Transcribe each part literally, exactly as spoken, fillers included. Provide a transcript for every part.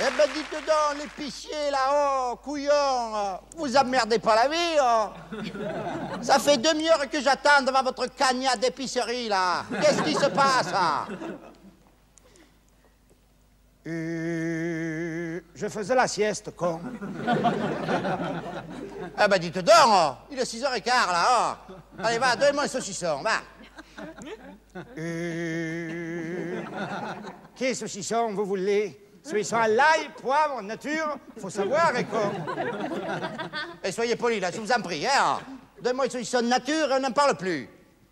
Eh ben dites donc, l'épicier là-haut, couillon, vous emmerdez pas la vie, oh. Ça fait demi-heure que j'attends devant votre cagnat d'épicerie là. Qu'est-ce qui se passe? Euh, je faisais la sieste, con. Eh ben dites donc, oh. Il est six heures quinze là, oh. Allez, va, donnez-moi un saucisson, va. Euh, quel saucisson vous voulez? Saucisson à l'ail, poivre, nature, faut savoir, et quoi. Et soyez polis là, je vous en prie, hein. Donnez-moi une saucisson de nature et on n'en parle plus.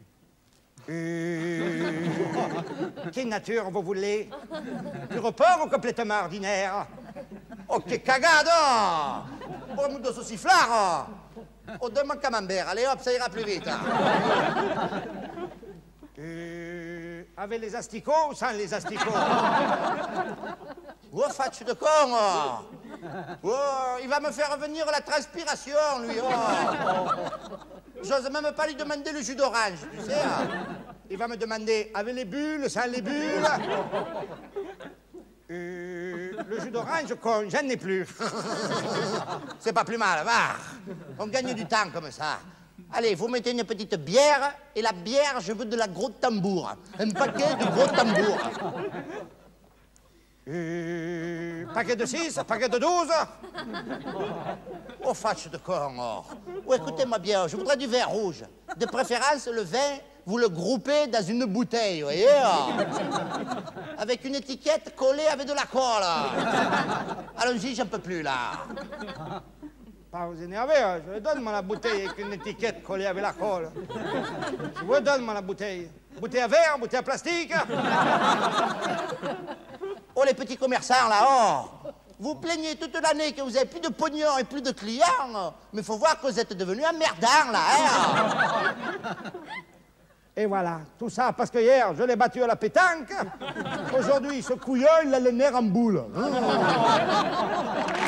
Euh, quelle nature vous voulez? Du report ou complètement ordinaire? Oh, que cagado! Oh, mundo sauciflard! Oh, donne-moi un camembert, allez hop, ça ira plus vite. Hein. Euh, avec les asticots ou sans les asticots? Oh, fatche de con! Oh. Oh, il va me faire revenir la transpiration, lui. Oh. J'ose même pas lui demander le jus d'orange, tu sais. Hein. Il va me demander avec les bulles, sans les bulles. Euh, le jus d'orange, con, j'en ai plus. C'est pas plus mal, va. On gagne du temps comme ça. Allez, vous mettez une petite bière, et la bière, je veux de la gros tambour. Un paquet de gros tambour. Euh, paquet de six, paquet de douze. Oh, fâche de con, oh. Oh, écoutez-moi bien, je voudrais du vin rouge. De préférence, le vin, vous le groupez dans une bouteille, vous voyez, oh. Avec une étiquette collée avec de la colle. Allons-y, j'en peux plus, là. Pas vous énerver, hein. Je vous donne moi la bouteille avec une étiquette collée avec la colle. Je vous donne moi la bouteille. Bouteille à verre, bouteille à plastique. Oh, les petits commerçants, là, oh. Vous plaignez toute l'année que vous avez plus de pognon et plus de clients. Mais faut voir que vous êtes devenu un merdant, là, hein. Et voilà, tout ça parce que hier, je l'ai battu à la pétanque. Aujourd'hui, ce couillon, il a les nerfs en boule.